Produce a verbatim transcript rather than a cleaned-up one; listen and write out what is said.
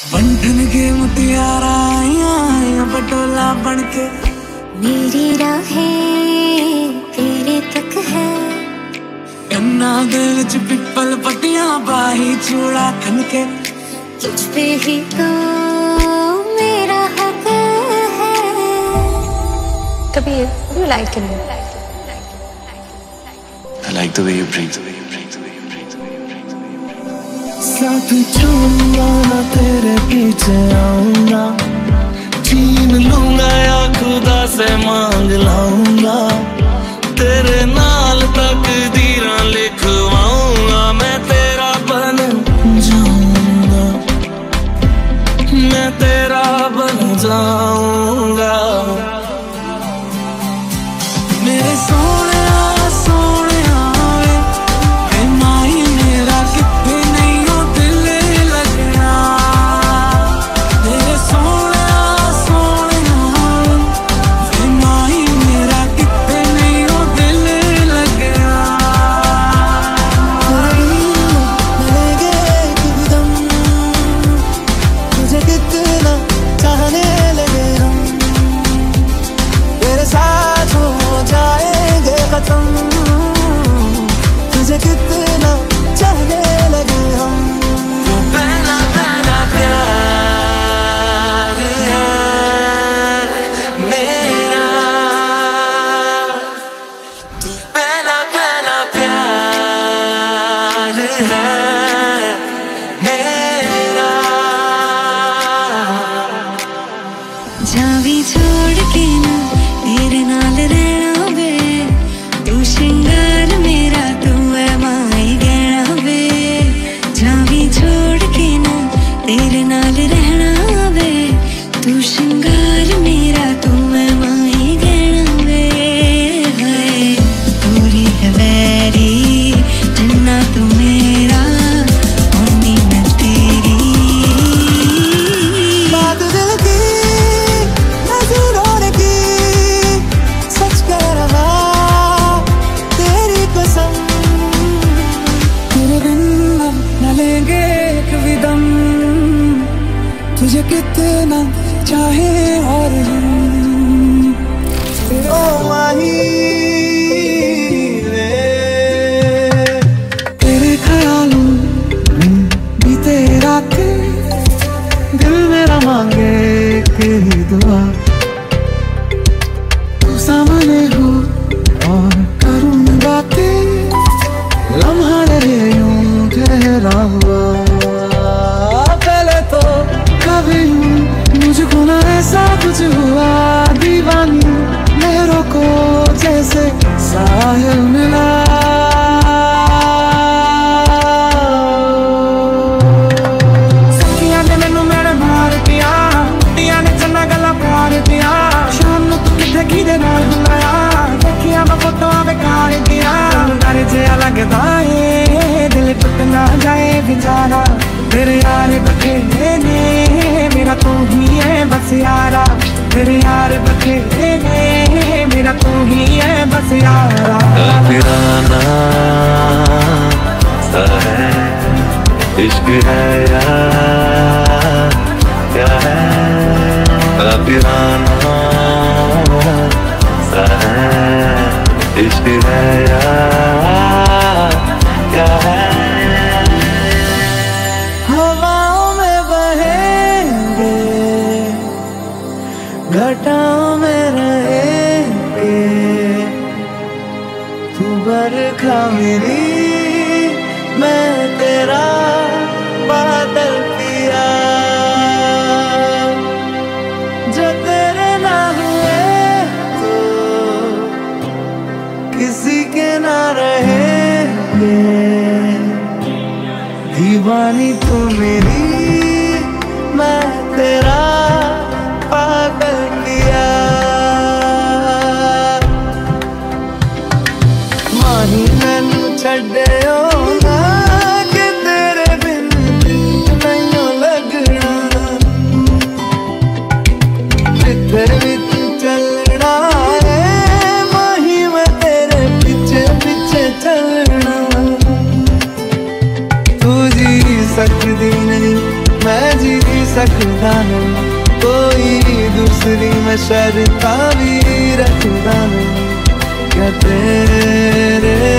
बंधन के मुटियारा आया पटोला बनके मेरी राहें तेरे तक है। कन्ना दे विच पिपल पटियां बाही चूड़ा खनके तुझ पे ही तो मेरा हक है। Kabir, what do you like in me? I like the way you breathe. साथ चलूंगा ना तेरे पीछे आऊंगा, छीन लूंगा या खुदा से मांग लाऊंगा, तेरे नाल तकदीरां लिखवाऊंगा, मैं तेरा बन जाऊंगा, मैं तेरा बन जाऊंगा। मेरे सोने सोने वे वे माही मेरा कितने नहीं हो दिल लगना। मेरे सोने सोने वे माही मेरा कितने नहीं हो दिल लगना। मिलेंगे एकदम तुझे कितना चाहने लगे हम, तेरे साथ हो जाएंगे खत्म, तुझे कितना चाहने लगे हम। वो पहला पहला प्यार है मेरा, तू पहला पहला प्यार है मेरा। जावी छोड़ के ना तेरे नाल रहना वे, तू श्रृंगार मेरा तू है माई गहना वे। जावी छोड़ के ना तेरे नाल रहना वे, तू श्रृंगार मेरा तू है माई गहना वे। हाय पूरी है वैरी जिन्ना तू मेरा होनी मैं तेरी। बात दिल की नजरों की सच कह रहा तेरी कसम, तेरे बिन न लेंगे एक भी दम, तुझे कितना चाहे और हम। ओ माही रे, तेरे ख्यालों में बीते रातें, दिल मेरा मांगे तेरी दुआ, तू सामने हो और करूँ बातें, लम्हा रहे यूं ठहरा हुआ। पहले तो कभी मुझको ना ऐसा कुछ हुआ, दीवानी लहरों को जैसे साहिल मिला। सखियां ने मैनू मेरे मार दिया, टिया ने चन्ना गला पार दिया, शाम नू तू किथे किदे नाल बुलाया, देखिया मैं फोटोआं बेकार दिया। डर जिहा लगदा ए दिल टुट ना जाए बेचारा, तेरे यार बखेरे ने मेरा तू ही है बस यारा, तेरे यार बखेरे ने मेरा तू ही है बस यारा। काफिराना सा है इश्क है यार, क्या है काफिराना सा है इश्क है यार, क्या है। हवाओं में बहेंगे, घटाओं में रहेंगे, तू बरखा मेरी मैं तेरा बादल पिया, जो तेरे ना हुए तो किसी के ना रहेंगे, दीवानी तू मेरी मैं तेरा पागल किया। माही मैनू छड्डियो ना कि तेरे सकता नहीं, कोई दूसरी मैं शर्ता भी रखता नहीं। क्या तेरे